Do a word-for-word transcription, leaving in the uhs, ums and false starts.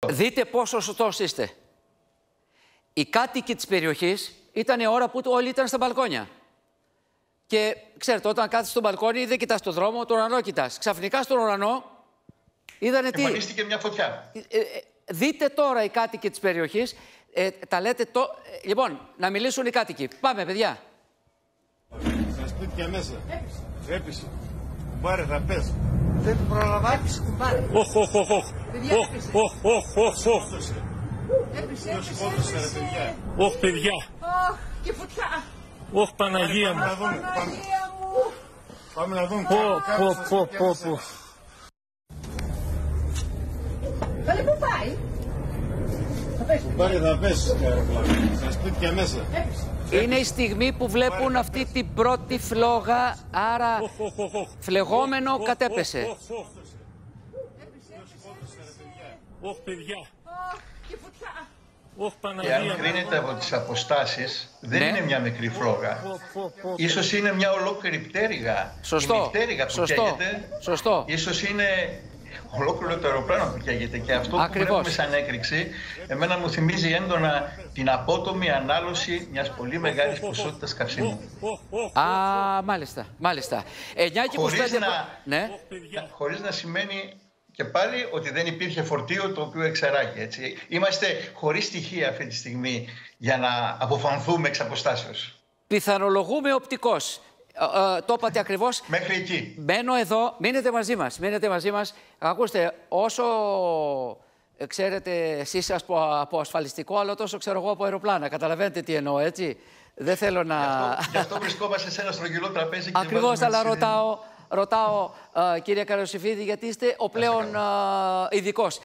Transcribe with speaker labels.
Speaker 1: Δείτε πόσο σωστός είστε. Οι κάτοικοι της περιοχής ήταν η ώρα που όλοι ήταν στα μπαλκόνια. Και ξέρετε, όταν κάθεσαι στο μπαλκόνι δεν κοιτάς τον δρόμο, τον ουρανό κοιτάς. Ξαφνικά στον ουρανό είδανε τι.
Speaker 2: Εμφανίστηκε μια φωτιά.
Speaker 1: Ε, ε, δείτε τώρα οι κάτοικοι της περιοχής. Ε, τα λέτε το... Ε, λοιπόν, να μιλήσουν οι κάτοικοι. Πάμε, παιδιά.
Speaker 3: Στα σπίτια μέσα. Έπεισε. Κουμπάρε, θα πες.
Speaker 4: Δεν προλαβαίνεις, κουμπάρε.
Speaker 3: Οχ, οχ, οχ, οχ. Οχ, οχ, οχ, οχ, οχ.
Speaker 4: Έπεισε, έπεισε, έπεισε.
Speaker 3: Οχ, παιδιά.
Speaker 4: Οχ, και φωτιά.
Speaker 3: Οχ, Παναγία μου.
Speaker 4: Παναγία μου.
Speaker 3: Πάμε να δούμε. Πω, πω, πω, πω, πω.
Speaker 4: Καλέ, πού πάει.
Speaker 3: Κουμπάρε, θα πες. Στα σπίτια μέσα.
Speaker 1: Είναι η στιγμή που βλέπουν αυτή την πρώτη φλόγα, άρα φλεγόμενο κατέπεσε.
Speaker 3: Οχ, παιδιά.
Speaker 4: Οχ, και φωτιά.
Speaker 3: Οχ,
Speaker 2: Και
Speaker 3: Παναγία
Speaker 2: αν
Speaker 3: μου.
Speaker 2: κρίνεται από τις αποστάσεις, δεν
Speaker 1: Ναι.
Speaker 2: είναι μια μικρή φλόγα. Ίσως είναι μια ολόκληρη πτέρυγα.
Speaker 1: Σωστό.
Speaker 2: Η πτέρυγα που
Speaker 1: Σωστό.
Speaker 2: καίγεται,
Speaker 1: Σωστό.
Speaker 2: ίσως είναι ολόκληρο το αεροπλάνο που καίγεται. Και αυτό
Speaker 1: Ακριβώς.
Speaker 2: που βλέπουμε σαν έκρηξη, εμένα μου θυμίζει έντονα την απότομη ανάλωση μιας πολύ μεγάλης ποσότητας καυσίμου.
Speaker 1: Α, μάλιστα, μάλιστα. εννιά και είκοσι
Speaker 2: Χωρίς
Speaker 1: πέντε...
Speaker 2: να,
Speaker 1: Ναι.
Speaker 2: χωρίς να σημαίνει και πάλι ότι δεν υπήρχε φορτίο το οποίο εξεράγει. Έτσι. Είμαστε χωρίς στοιχεία αυτή τη στιγμή για να αποφανθούμε εξ αποστάσεως.
Speaker 1: Πιθανολογούμε οπτικώς. Ε, ε, το είπατε ακριβώς.
Speaker 2: Μέχρι εκεί.
Speaker 1: Μένω εδώ. Μείνετε μαζί μας. Μείνετε μαζί μας. Ακούστε, όσο ε, ξέρετε εσείς από, από ασφαλιστικό, αλλά τόσο ξέρω εγώ από αεροπλάνα. Καταλαβαίνετε τι εννοώ, έτσι. Δεν θέλω να...
Speaker 2: Γι' αυτό, γι' αυτό βρισκόμαστε σε ένα στρογγυλό τραπέζι και
Speaker 1: Ακριβώς,
Speaker 2: βάζουμε
Speaker 1: αλλά
Speaker 2: τις
Speaker 1: ρωτάω, ρωτάω ε, κύριε Καροσυφίδη, γιατί είστε ο πλέον ε, ειδικός.